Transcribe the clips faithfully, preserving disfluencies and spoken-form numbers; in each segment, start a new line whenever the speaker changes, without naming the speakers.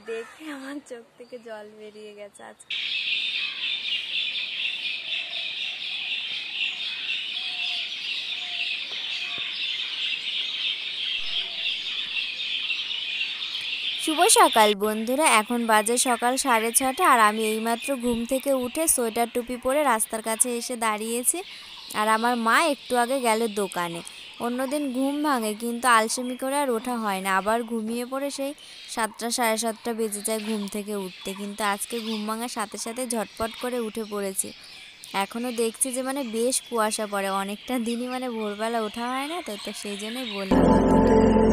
দেখে আমার চোখ থেকে জল বেরিয়ে গেছে আজকে। শুভ সকাল বন্ধুরা, এখন বাজে সকাল সাড়ে ছটা আর আমি এইমাত্র ঘুম থেকে উঠে সোয়েটার টুপি পরে রাস্তার কাছে এসে দাঁড়িয়েছি। আর আমার মা একটু আগে গেল দোকানে। অন্যদিন ঘুম ভাঙে কিন্তু আলসেমি করে আর ওঠা হয় না, আবার ঘুমিয়ে পড়ে সেই সাতটা সাড়ে সাতটা বেজে যায় ঘুম থেকে উঠতে। কিন্তু আজকে ঘুম ভাঙার সাথে সাথে ঝটপট করে উঠে পড়েছি। এখনও দেখছি যে মানে বেশ কুয়াশা পড়ে, অনেকটা দিনই মানে ভোরবেলা ওঠা হয় না তো তো সেই জন্যই বললাম কথাটা।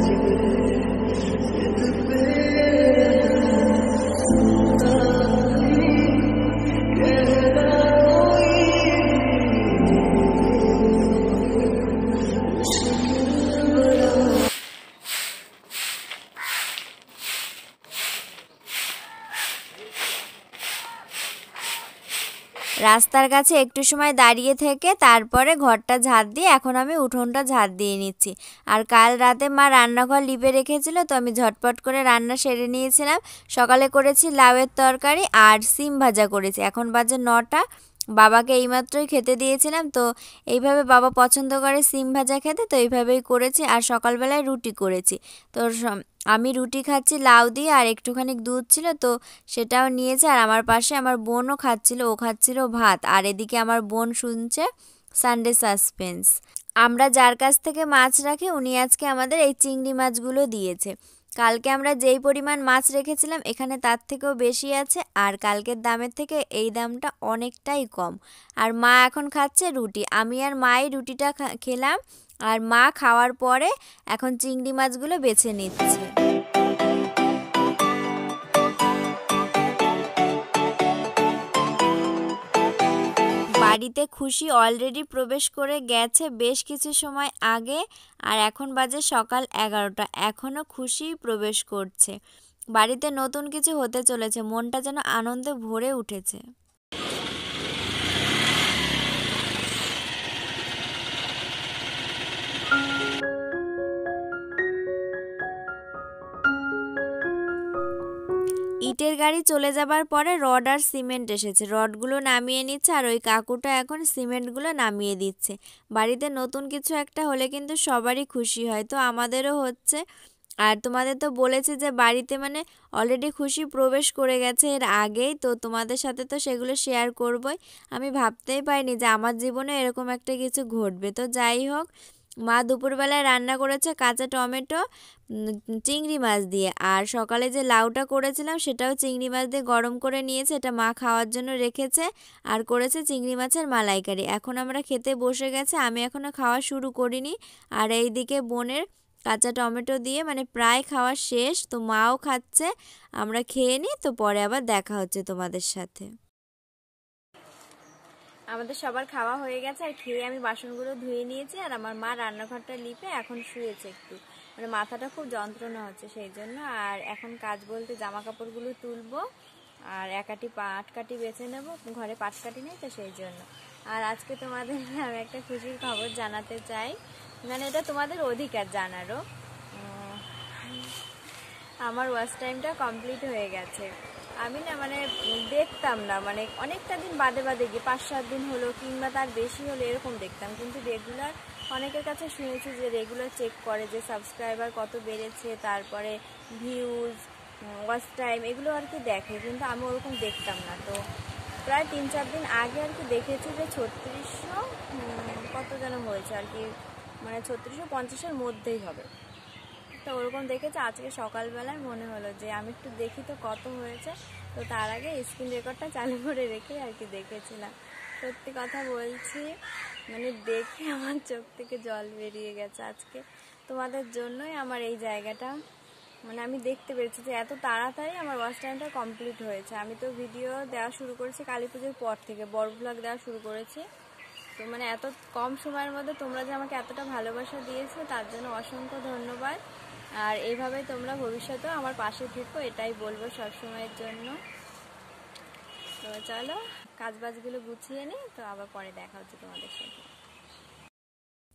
রাস্তার কাছে একটু সময় দাঁড়িয়ে থেকে তারপরে ঘরটা ঝাড় দিয়ে এখন আমি উঠোনটা ঝাড় দিয়ে নিচ্ছি। আর কাল রাতে মা রান্নাঘর লিপে রেখেছিল তো আমি ঝটপট করে রান্না সেরে নিয়েছিলাম। সকালে করেছি লাউয়ের তরকারি আর সিম ভাজা করেছি। এখন বাজে নটা, বাবাকে এইমাত্রই খেতে দিয়েছিলাম। তো এইভাবে বাবা পছন্দ করে সিম ভাজা খেতে, তো এইভাবেই করেছি। আর সকালবেলায় রুটি করেছি। তো আমি রুটি খাচ্ছি লাউ দিয়ে, আর একটুখানি দুধ ছিল তো সেটাও নিয়েছে। আর আমার পাশে আমার বোনও খাচ্ছিল, ও খাচ্ছিল ভাত। আর এদিকে আমার বোন শুনছে সানডে সাসপেন্স। আমরা যার কাছ থেকে মাছ রাখি উনি আজকে আমাদের এই চিংড়ি মাছগুলো দিয়েছে। কালকে আমরা যেই পরিমাণ মাছ রেখেছিলাম এখানে তার থেকেও বেশি আছে, আর কালকের দামের থেকে এই দামটা অনেকটাই কম। আর মা এখন খাচ্ছে রুটি, আমি আর মাই রুটিটা খেলাম। আর মা খাওয়ার পরে এখন চিংড়ি মাছগুলো বেছে নিচ্ছে। বাড়িতে খুশি অলরেডি প্রবেশ করে গেছে বেশ কিছু সময় আগে। আর এখন বাজে সকাল এগারোটা, এখনও খুশি প্রবেশ করছে। বাড়িতে নতুন কিছু হতে চলেছে, মনটা যেন আনন্দে ভরে উঠেছে। ইটের গাড়ি চলে যাবার পরে রড আর সিমেন্ট এসেছে, রডগুলো নামিয়ে নিচ্ছে আর ওই কাকুটা এখন সিমেন্টগুলো নামিয়ে দিচ্ছে। বাড়িতে নতুন কিছু একটা হলে কিন্তু সবারই খুশি হয়, তো আমাদেরও হচ্ছে। আর তোমাদের তো বলেছে যে বাড়িতে মানে অলরেডি খুশি প্রবেশ করে গেছে এর আগেই, তো তোমাদের সাথে তো সেগুলো শেয়ার করবই। আমি ভাবতেই পারিনি যে আমার জীবনে এরকম একটা কিছু ঘটবে। তো যাই হোক, মা দুপুরবেলায় রান্না করেছে কাঁচা টমেটো চিংড়ি মাছ দিয়ে, আর সকালে যে লাউটা করেছিলাম সেটাও চিংড়ি মাছ দিয়ে গরম করে নিয়েছে, এটা মা খাওয়ার জন্য রেখেছে। আর করেছে চিংড়ি মাছের মালাইকারি। এখন আমরা খেতে বসে গেছে, আমি এখনও খাওয়া শুরু করিনি। আর এইদিকে বোনের কাঁচা টমেটো দিয়ে মানে প্রায় খাওয়া শেষ, তো মাও খাচ্ছে। আমরা খেয়ে নিই, তো পরে আবার দেখা হচ্ছে তোমাদের সাথে। আমাদের সবার খাওয়া হয়ে গেছে, আর খেয়ে আমি বাসনগুলো ধুয়ে নিয়েছি। আর আমার মা রান্নাঘরটা লিপে এখন শুয়েছে, একটু মানে মাথাটা খুব যন্ত্রণা হচ্ছে সেই জন্য। আর এখন কাজ বলতে জামা কাপড়গুলো তুলবো আর একাটি পাটকাঠি বেছে নেবো, ঘরে পাটকাঠি নেই তো সেই জন্য। আর আজকে তোমাদের আমি একটা খুশির খবর জানাতে চাই, মানে এটা তোমাদের অধিকার জানারও। আমার ওয়াচ টাইমটা কমপ্লিট হয়ে গেছে। আমি না মানে দেখতাম না, মানে অনেকটা দিন বাদে বাদে গিয়ে পাঁচ সাত দিন হলো কিংবা তার বেশি হলো এরকম দেখতাম। কিন্তু রেগুলার অনেকের কাছে শুনেছি যে রেগুলার চেক করে যে সাবস্ক্রাইবার কত বেড়েছে, তারপরে ভিউজ, ওয়াচ টাইম এগুলো আর কি দেখে, কিন্তু আমি ওরকম দেখতাম না। তো প্রায় তিন চার দিন আগে আর কি দেখেছি যে ছত্রিশশো কত যেন হয়েছে আর কি, মানে ছত্রিশশো পঞ্চাশের মধ্যেই হবে। তো ওরকম দেখেছে। আজকে সকালবেলায় মনে হলো যে আমি একটু দেখি তো কত হয়েছে। তো তার আগে স্ক্রিন রেকর্ডটা চালু করে রেখে আর কি দেখেছিলাম। সত্যি কথা বলছি, মানে দেখে আমার চোখ থেকে জল বেরিয়ে গেছে আজকে। তোমাদের জন্যই আমার এই জায়গাটা, মানে আমি দেখতে পেরেছি যে এত তাড়াতাড়ি আমার ওয়াচ টাইমটা কমপ্লিট হয়েছে। আমি তো ভিডিও দেওয়া শুরু করেছি কালী পুজোর পর থেকে, বড় ভ্লগ দেওয়া শুরু করেছি। তো মানে এত কম সময়ের মধ্যে তোমরা যে আমাকে এতটা ভালোবাসা দিয়েছো তার জন্য অসংখ্য ধন্যবাদ। আর এইভাবে তোমরা ভবিষ্যতেও আমার পাশে থেকো, এটাই বলবো সবসময়ের জন্য। তো চলো কাজ বাজগুলো গুছিয়ে নিই, তো আবার পরে দেখা হচ্ছে তোমাদের সাথে।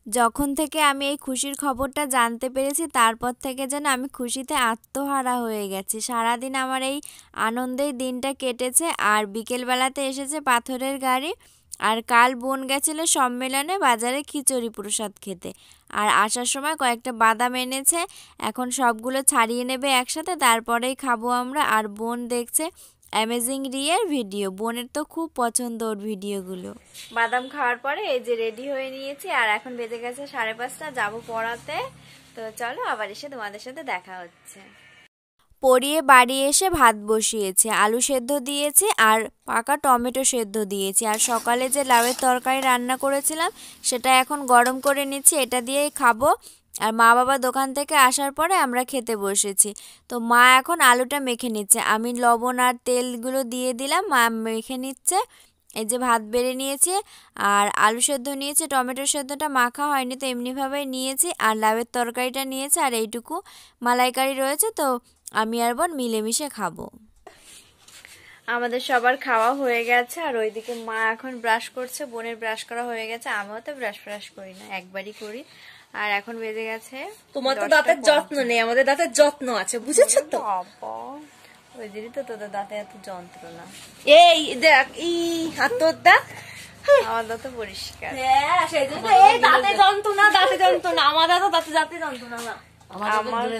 যখন থেকে আমি এই খুশির খবরটা জানতে পেরেছি তারপর থেকে যেন আমি খুশিতে আত্মহারা হয়ে গেছি। সারাদিন আমার এই আনন্দেই দিনটা কেটেছে। আর বিকেলবেলাতে এসেছে পাথরের গাড়ি। আর কাল বোন গেছিলো সম্মেলনে বাজারে খিচুড়ি প্রসাদ খেতে। আর আসার সময় কয়েকটা বাদাম এনেছে, এখন সবগুলো ছাড়িয়ে নেবে একসাথে, তারপরেই খাবো আমরা। আর বোন দেখছে অ্যামেজিং রিয়ের ভিডিও, বোনের তো খুব পছন্দ ওর ভিডিওগুলো। বাদাম খাওয়ার পরে এই যে রেডি হয়ে নিয়েছি, আর এখন বেজে গেছে সাড়ে পাঁচটা, যাবো পড়াতে। তো চলো আবার এসে তোমাদের সাথে দেখা হচ্ছে। পড়িয়ে বাড়ি এসে ভাত বসিয়েছি, আলু সেদ্ধ দিয়েছি আর পাকা টমেটো সেদ্ধ দিয়েছি। আর সকালে যে লাউয়ের তরকারি রান্না করেছিলাম সেটা এখন গরম করে নিচ্ছি, এটা দিয়েই খাবো। আর মা বাবা দোকান থেকে আসার পরে আমরা খেতে বসেছি। তো মা এখন আলুটা মেখে নিচ্ছে, আমি লবণ আর তেলগুলো দিয়ে দিলাম, মা মেখে নিচ্ছে। এই যে ভাত বেড়ে নিয়েছি আর আলু সেদ্ধ নিয়েছি, টমেটো সেদ্ধটা মাখা হয়নি তো এমনিভাবেই নিয়েছি। আর লাউয়ের তরকারিটা নিয়েছি আর এইটুকু মালাইকারি রয়েছে, তো আমি আর বোন মিলেমিশে খাবো। আমাদের সবার খাওয়া হয়ে গেছে আর ওইদিকে মা এখন ব্রাশ করছে, বোনের ব্রাশ করা হয়ে গেছে। আমিও তো ব্রাশ ফ্রাশ করি না, একবারই করি। আর এখন বেজে গেছে,
তোমার তো দাঁতের যত্ন নেই, আমাদের দাঁতের যত্ন আছে, বুঝেছো তো?
ওই দিনই তো তোদের দাঁতে এত যন্ত্রণা।
এই দেখ, ই হাত তোর দাঁত,
আমার দাঁত পরিষ্কার।
হ্যাঁ সেই জন্য এই দাঁতে যন্ত্রণা, দাঁতে যন্ত্রণা। আমার দাঁত দাঁতে দাঁতে যন্ত্রণা না,
আমার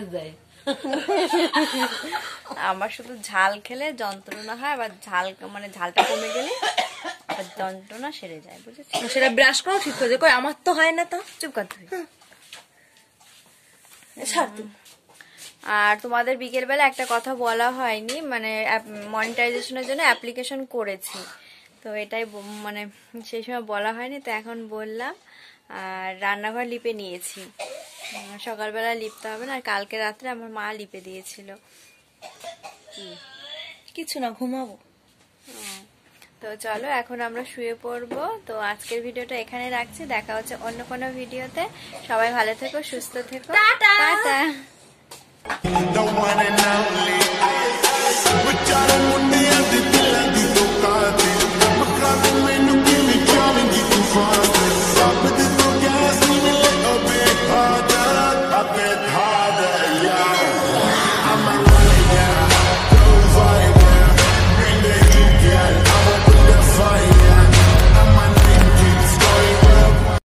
আমার শুধু ঝাল খেলে যন্ত্রণা হয়, আবার ঝাল মানে ঝালটা কমে গেলে যন্ত্রণা সেরে যায়, বুঝেছি?
সেটা ব্রাশ করা ঠিক হয়ে যায়, আমার তো হয় না। তো
চুপ কর তুই। আর তোমাদের বিকেলবেলা একটা কথা বলা হয়নি, মানে মনিটাইজেশনের জন্য অ্যাপ্লিকেশন করেছি, তো এটাই মানে সেই সময় বলা হয়নি, তো এখন বললাম। আর রান্নাঘর লিপে নিয়েছি, সকালবেলা লিপতে হবে না। আর কালকে রাত্রে আমার মা লিপে দিয়েছিল।
কিছু না, ঘুমাবো।
তো চলো এখন আমরা শুয়ে পড়বো। তো আজকের ভিডিওটা এখানে রাখছি, দেখা হচ্ছে অন্য কোনো ভিডিওতে। সবাই ভালো থেকো, সুস্থ থেকো, টাটা।